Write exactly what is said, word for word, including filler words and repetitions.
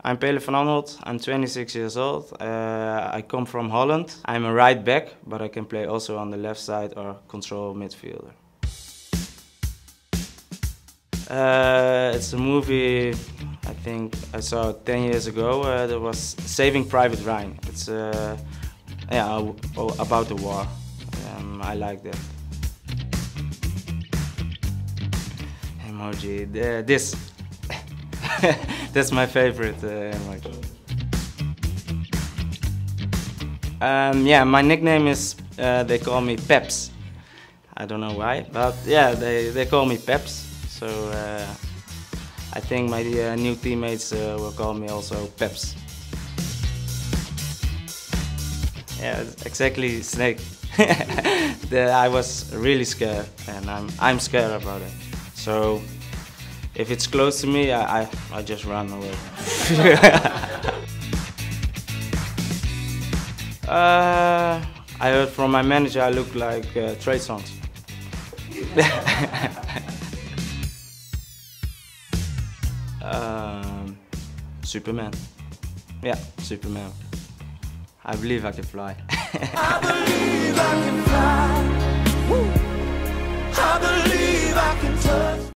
I'm Pele van Anholt, I'm twenty-six years old. Uh, I come from Holland. I'm a right back, but I can play also on the left side or control midfielder. Uh, it's a movie I think I saw ten years ago. Uh, that was Saving Private Ryan. It's uh, yeah, about the war. Um, I like that. Emoji. Uh, this. That's my favorite uh, emoji. Um, yeah, my nickname is, uh, they call me Peps. I don't know why, but yeah, they, they call me Peps. So uh, I think my uh, new teammates uh, will call me also Peps. Yeah, exactly, Snake. the, I was really scared, and I'm, I'm scared about it. So if it's close to me, I, I, I just run away. uh, I heard from my manager I look like uh, Trey Songz. um, Superman. Yeah, Superman. I believe I can fly. I believe I can fly. Woo. I believe I can touch.